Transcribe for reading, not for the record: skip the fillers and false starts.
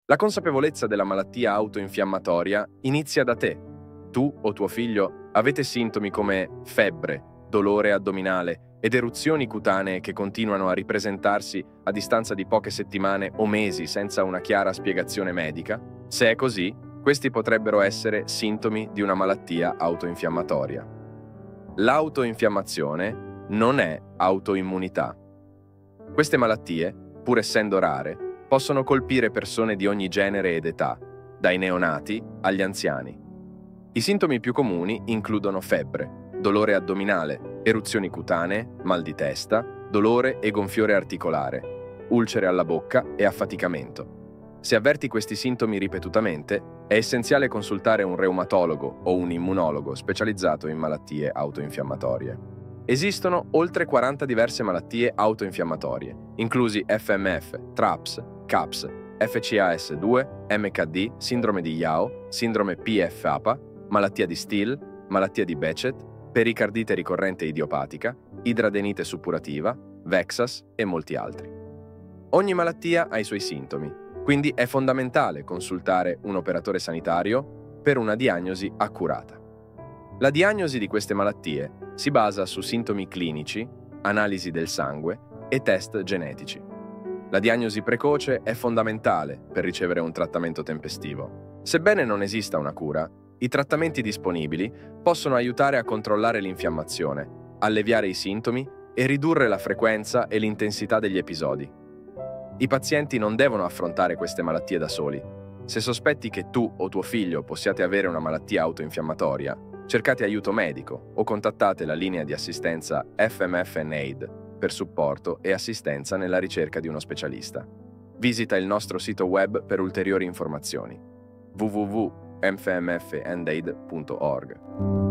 La consapevolezza della malattia autoinfiammatoria inizia da te. Tu o tuo figlio avete sintomi come febbre, dolore addominale ed eruzioni cutanee che continuano a ripresentarsi a distanza di poche settimane o mesi senza una chiara spiegazione medica? Se è così, questi potrebbero essere sintomi di una malattia autoinfiammatoria. L'autoinfiammazione non è autoimmunità. Queste malattie, pur essendo rare, possono colpire persone di ogni genere ed età, dai neonati agli anziani. I sintomi più comuni includono febbre, dolore addominale, eruzioni cutanee, mal di testa, dolore e gonfiore articolare, ulcere alla bocca e affaticamento. Se avverti questi sintomi ripetutamente, è essenziale consultare un reumatologo o un immunologo specializzato in malattie autoinfiammatorie. Esistono oltre 40 diverse malattie autoinfiammatorie, inclusi FMF, TRAPS, CAPS, FCAS2, MKD, sindrome di Yao, sindrome PFAPA, malattia di Still, malattia di Behçet, pericardite ricorrente idiopatica, idradenite suppurativa, VEXAS e molti altri. Ogni malattia ha i suoi sintomi, quindi è fondamentale consultare un operatore sanitario per una diagnosi accurata. La diagnosi di queste malattie si basa su sintomi clinici, analisi del sangue e test genetici. La diagnosi precoce è fondamentale per ricevere un trattamento tempestivo. Sebbene non esista una cura, i trattamenti disponibili possono aiutare a controllare l'infiammazione, alleviare i sintomi e ridurre la frequenza e l'intensità degli episodi. I pazienti non devono affrontare queste malattie da soli. Se sospetti che tu o tuo figlio possiate avere una malattia autoinfiammatoria, cercate aiuto medico o contattate la linea di assistenza FMF-NAID per supporto e assistenza nella ricerca di uno specialista. Visita il nostro sito web per ulteriori informazioni: www.fmfnaid.org.